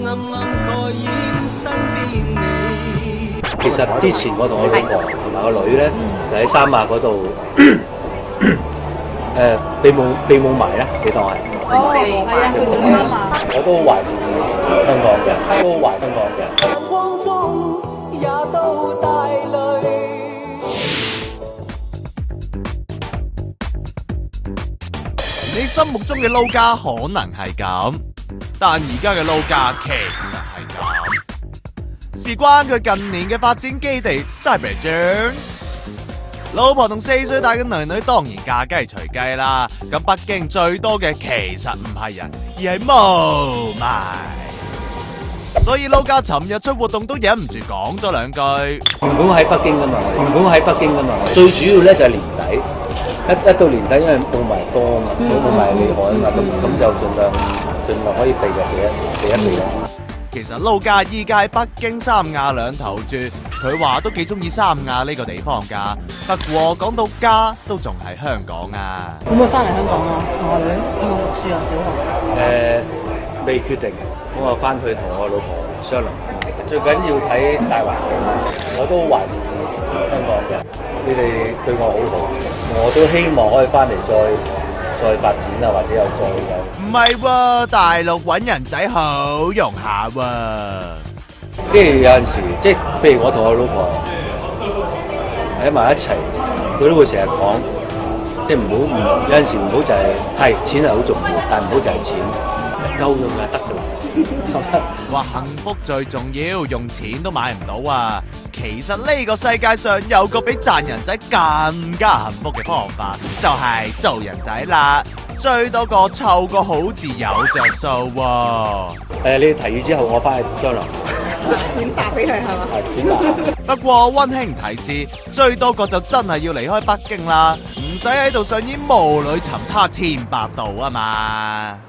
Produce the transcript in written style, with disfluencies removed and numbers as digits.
其實之前我同我老婆同埋個女咧，就喺三亞嗰度避霧霾啦，你當係。 哦，係啊，佢咁樣嘛。 我都好懷念香港嘅，都好懷念香港嘅。陽光中也都帶淚。 你心目中嘅撈家可能係咁，但而家嘅撈家其實係咁。事關佢近年嘅發展基地真係北京。老婆同4歲大嘅女女當然嫁雞隨雞啦。咁北京最多嘅其實唔係人，而係霧霾。所以撈家尋日出活動都忍唔住講咗兩句。 原本喺北京㗎嘛，最主要咧就係年底。一到年底，因為霧霾多啊嘛，霧霾厲害啊嘛，咁就盡量可以避一避啦。 其實撈家依家喺北京、三亞兩頭住，佢話都幾中意三亞呢個地方㗎。不過講到家，都仲係香港啊。 會唔會翻嚟香港啊？同我女有冇讀書啊？小學？ 未決定，咁我翻去同我老婆商量。最緊要睇大環境，我都好懷念香港嘅，你哋對我好好，我都希望可以翻嚟再發展啊，或者有再有。 唔係喎，大陸揾人仔好用下喎。 即係有陣時，即係譬如我同我老婆喺埋一齊，佢都會成日講，即係有陣時唔好就係錢係好重要，但係唔好就係錢，夠用就得㗎啦。 話幸福最重要，用錢都買唔到啊！其實呢個世界上有個比賺人仔更加幸福嘅方法，就係做人仔啦。最多個湊個好字有着數喎。 你提議之後，我翻去商量。 錢答俾佢係嘛？ 係錢答。 不過溫馨提示，最多個就真係要離開北京啦，唔使喺度上演霧裏尋他千百度啊嘛。